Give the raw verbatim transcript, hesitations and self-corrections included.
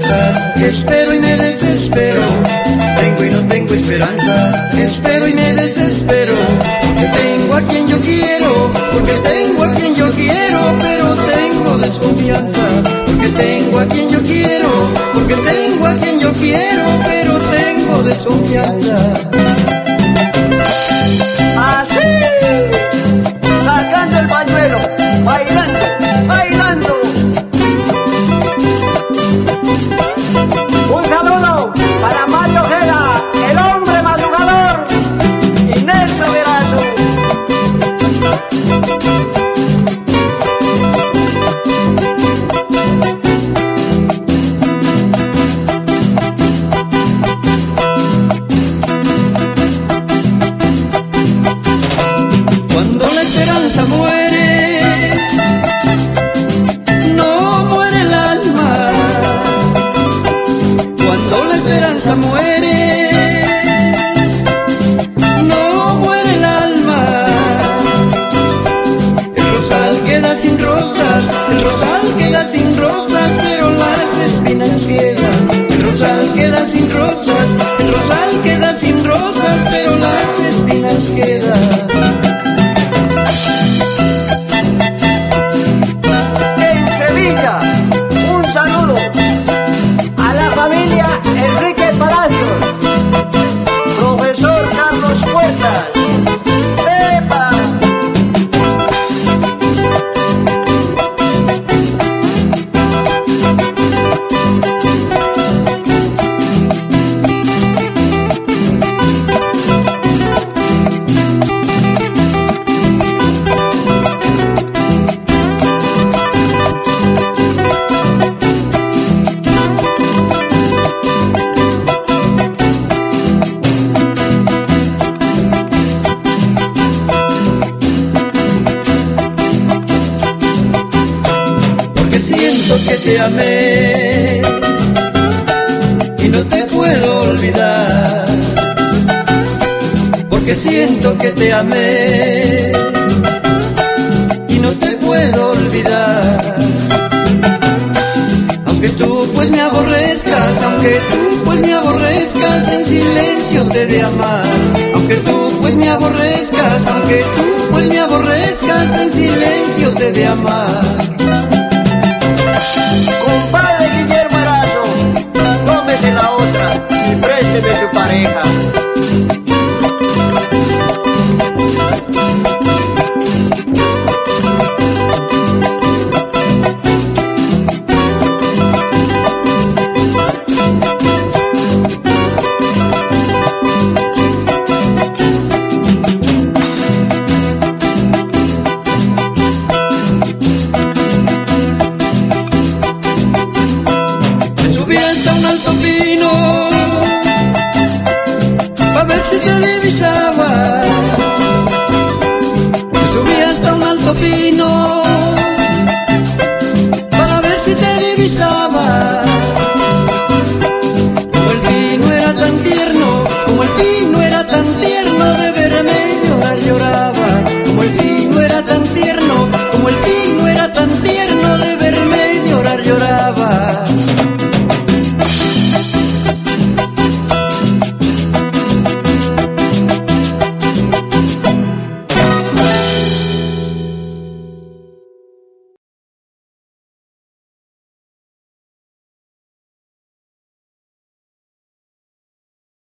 esperanzas, espero y me desespero. Tengo y no tengo esperanzas, espero y me desespero. Porque tengo a quien yo quiero, porque tengo a quien yo quiero, pero tengo desconfianza. Porque tengo a quien yo quiero, porque tengo a quien yo quiero, pero tengo desconfianza. Así, sacando el pañuelo, bailando, bailando. Un saludo para Mario Ojeda, el hombre madrugador, y Nelson Verazo. Cuando la esperanza muere, no muere el alma. Cuando la esperanza muere, no muere el alma. El rosal queda sin rosas, el rosal queda sin rosas, pero las espinas quedan. El rosal queda sin rosas, el rosal queda sin rosas, pero las espinas quedan. Siento que te amé y no te puedo olvidar, porque siento que te amé y no te puedo olvidar. Aunque tú pues me aborrezcas, aunque tú pues me aborrezcas, en silencio te de amar. Aunque tú pues me aborrezcas, aunque tú pues me aborrezcas, en silencio te de amar. Compadre Guillermo Erazo, tómese la otra y présteme su pareja. Alto pino, pa' ver si te divisaba. Me subí hasta un alto pino,